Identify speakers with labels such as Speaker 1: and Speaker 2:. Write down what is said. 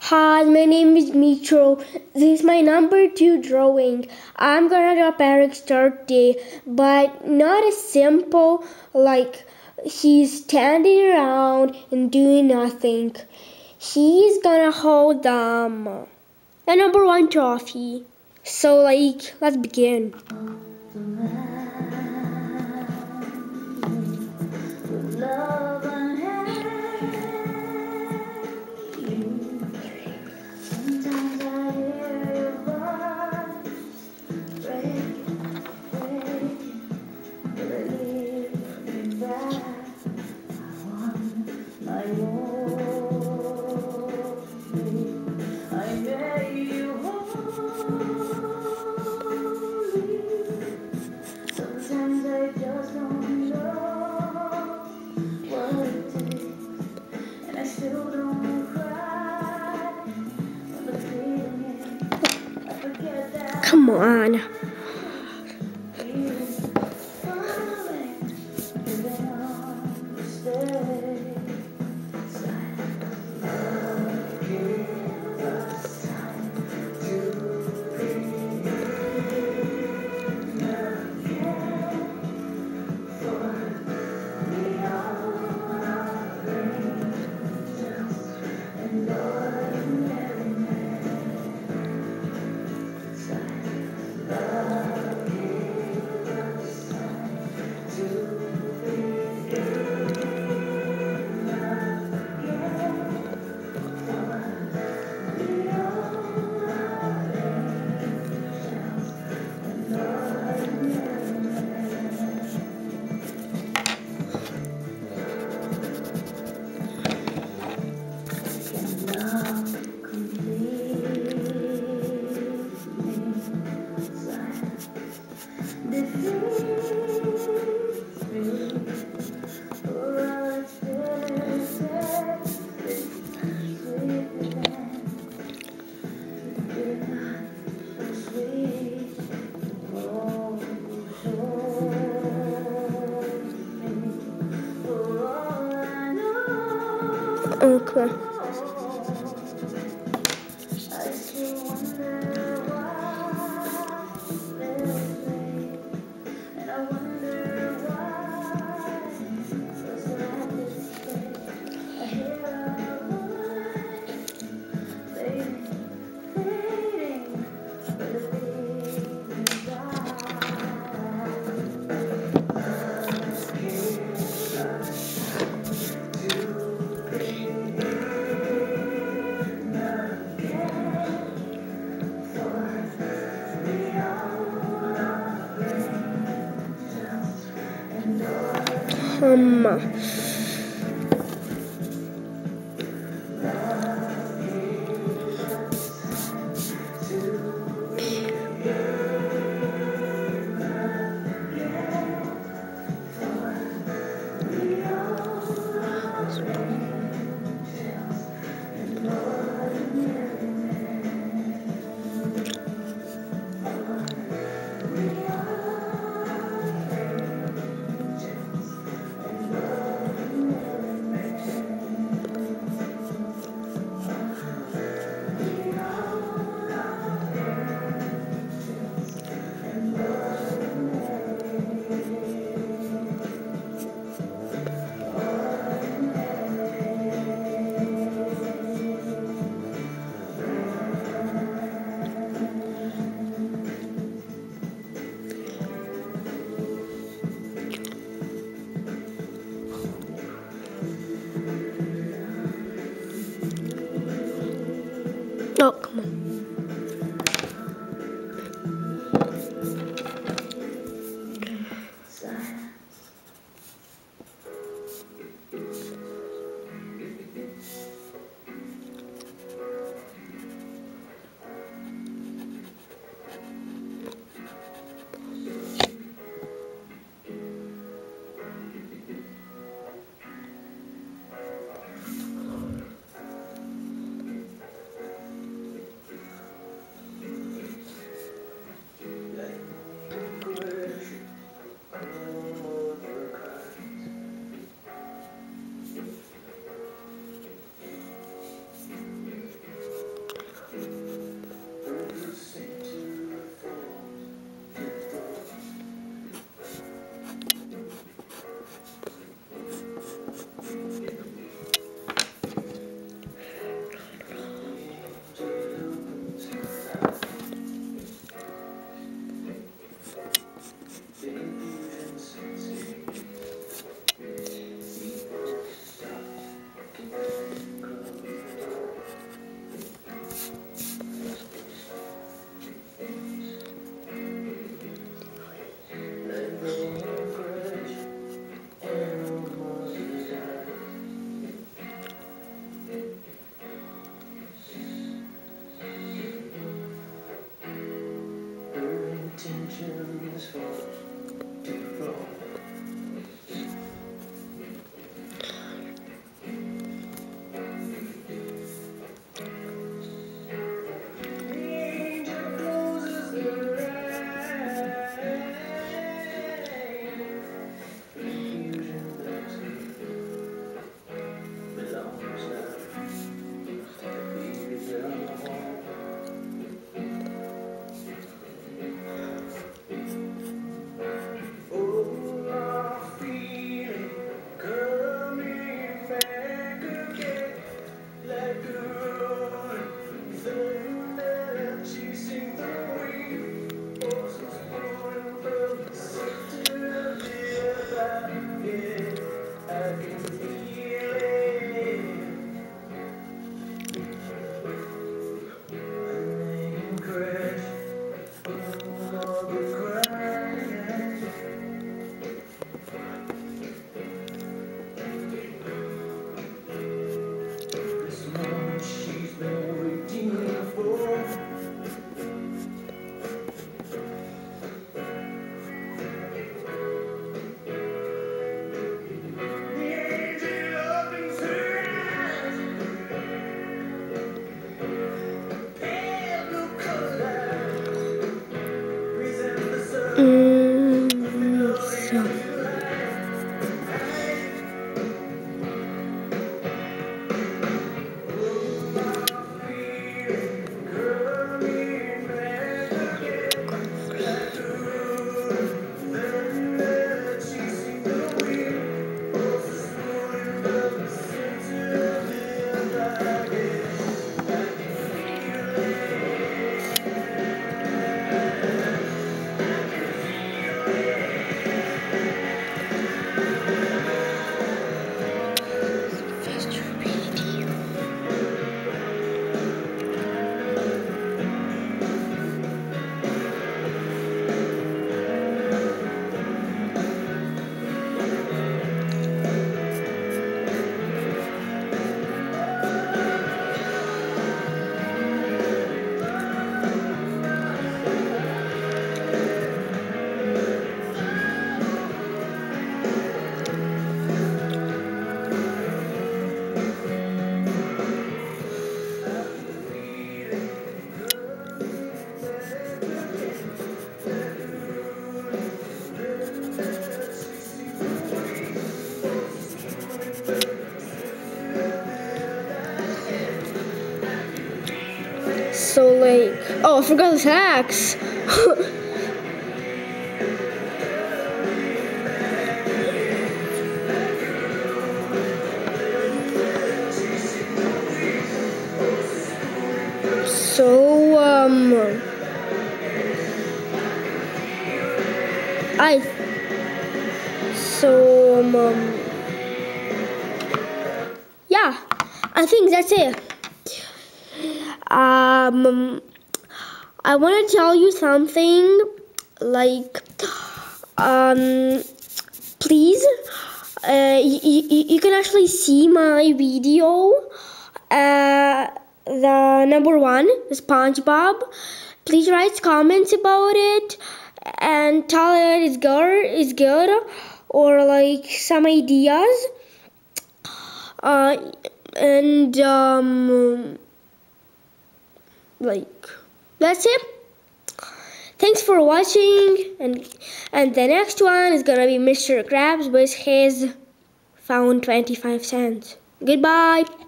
Speaker 1: Hi, my name is Dmitro. This is my number 2 drawing. I'm gonna draw Eric's birthday, but not as simple like he's standing around and doing nothing. He's gonna hold the number 1 trophy. So let's begin. Come on. Okay. So like, oh, I forgot the tax. So I so yeah, I think that's it. I want to tell you something, like, please, you can actually see my video, the number 1, SpongeBob. Please write comments about it and tell it is good, or like some ideas. And like, that's it. Thanks for watching, and the next one is gonna be Mr. Krabs with his found 25 cents. Goodbye.